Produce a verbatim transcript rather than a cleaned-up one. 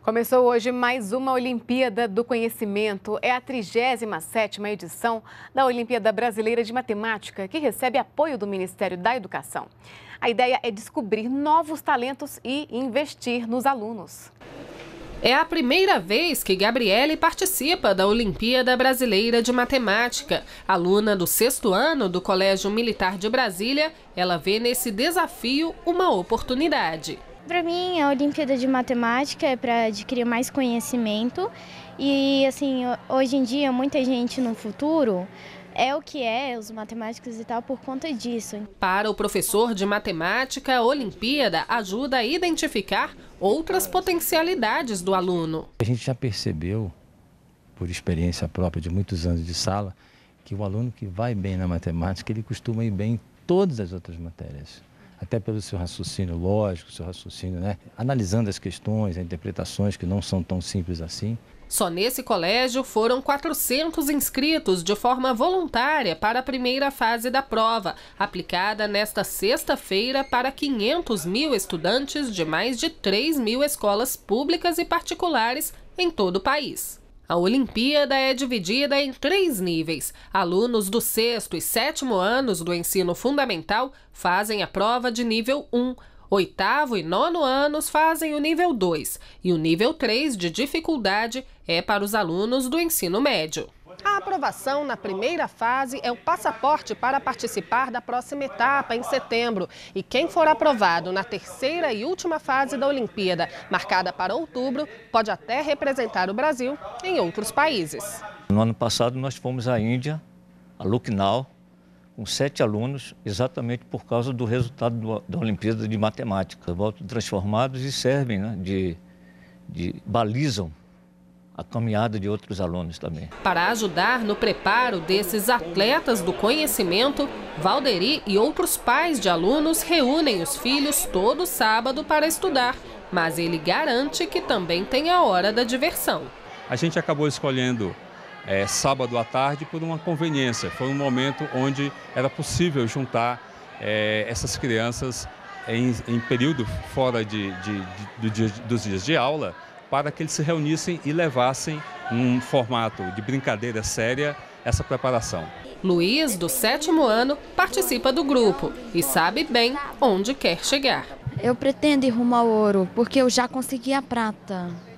Começou hoje mais uma Olimpíada do Conhecimento. É a trigésima sétima edição da Olimpíada Brasileira de Matemática, que recebe apoio do Ministério da Educação. A ideia é descobrir novos talentos e investir nos alunos. É a primeira vez que Gabriele participa da Olimpíada Brasileira de Matemática. Aluna do sexto ano do Colégio Militar de Brasília, ela vê nesse desafio uma oportunidade. Para mim, a Olimpíada de Matemática é para adquirir mais conhecimento e, assim, hoje em dia, muita gente no futuro é o que é, os matemáticos e tal, por conta disso. Para o professor de matemática, a Olimpíada ajuda a identificar outras potencialidades do aluno. A gente já percebeu, por experiência própria de muitos anos de sala, que o aluno que vai bem na matemática, ele costuma ir bem em todas as outras matérias. Até pelo seu raciocínio lógico, seu raciocínio, né? Analisando as questões, as interpretações que não são tão simples assim. Só nesse colégio foram quatrocentos inscritos de forma voluntária para a primeira fase da prova, aplicada nesta sexta-feira para quinhentos mil estudantes de mais de três mil escolas públicas e particulares em todo o país. A Olimpíada é dividida em três níveis. Alunos do sexto e sétimo anos do ensino fundamental fazem a prova de nível um. Oitavo e nono anos fazem o nível dois. E o nível três de dificuldade é para os alunos do ensino médio. A aprovação na primeira fase é o passaporte para participar da próxima etapa em setembro. E quem for aprovado na terceira e última fase da Olimpíada, marcada para outubro, pode até representar o Brasil em outros países. No ano passado nós fomos à Índia, a Lucknow, com sete alunos, exatamente por causa do resultado do, da Olimpíada de Matemática. Voltam transformados e servem, né, de, de balizam a caminhada de outros alunos também. Para ajudar no preparo desses atletas do conhecimento, Valderi e outros pais de alunos reúnem os filhos todo sábado para estudar, mas ele garante que também tem a hora da diversão. A gente acabou escolhendo é, sábado à tarde por uma conveniência. Foi um momento onde era possível juntar é, essas crianças em, em período fora de, de, de, de, dos dias de aula, para que eles se reunissem e levassem, num formato de brincadeira séria, essa preparação. Luiz, do sétimo ano, participa do grupo e sabe bem onde quer chegar. Eu pretendo ir rumo ao ouro, porque eu já consegui a prata.